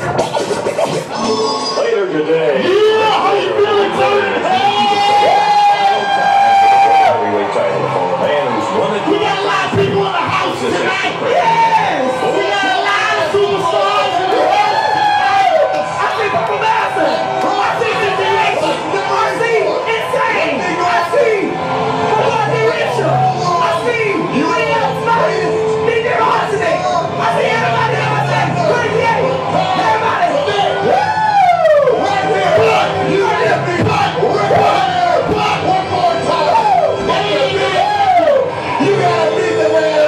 Later today. Yeah, how you feeling, Turnin Headz? Heavyweight title for a man who's won it. We got a lot of people in the house tonight. Yes! We got a lot of superstars in the house. I see Papa Master. I see Mr. Nation. I see Insane. I see Papa Richard. I see William Smith. DJ Arsenic. I see everybody else. Everybody. Woo! Right there. You live me. One more time. You gotta beat the man.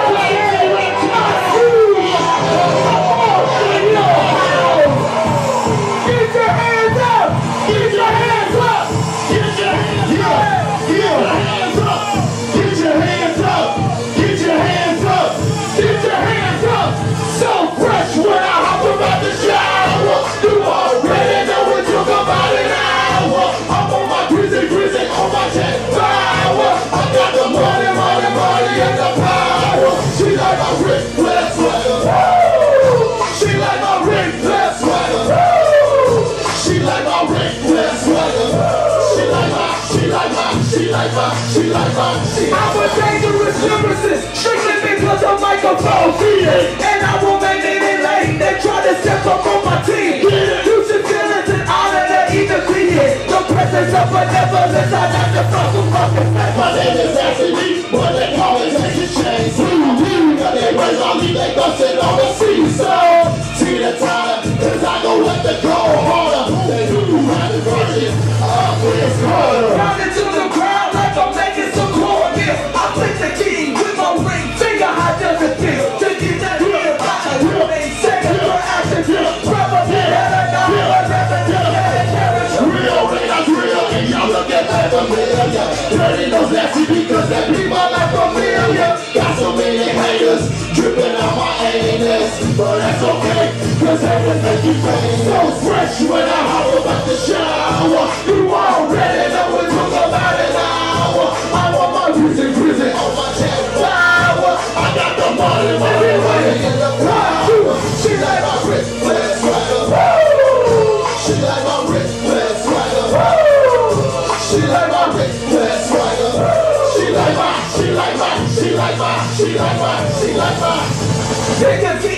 Get your hands up! Get your hands up! Get your hands up! Get your hands up! Get your hands up! Get your hands up! Get your hands up! So fresh when I hop about the shower. You already know it took about an hour. I'm on my grizzly on my jet power. I got the money and the power. She like my Rick Flair sweater. She like my Rick Flair sweater. She like my Rick Flair sweater. I'm a dangerous lyricist, strictly because of microphone feeding. And I will make it late. They try to step up on my team. You should feel it's an honor to even be here. The presence of benevolence, I like to fucking my name is Ashley, but they call me Taking Chains. Got their brains on me, they bustin' on the seesaw. See the time, cause I go let the go harder. They do ride the version of this corner. Round into the ground like I'm making some cornmeal. I play the key with my ring finger, how does it feel? To get that real back, real name, second for action. Rubber, real raiders, real, and y'all look at that familiar. Turning those nasty because that people are familiar. Got so many haters dripping out my anus, but that's okay, cause haters make you famous. So fresh when I hop about the shower. You already know it took about an hour. I want my grizzly on my jet power. I got the money and the power. She like my Rick Flair swagger. She like my Rick Flair swagger. She like my Rick Flair swagger. She like my.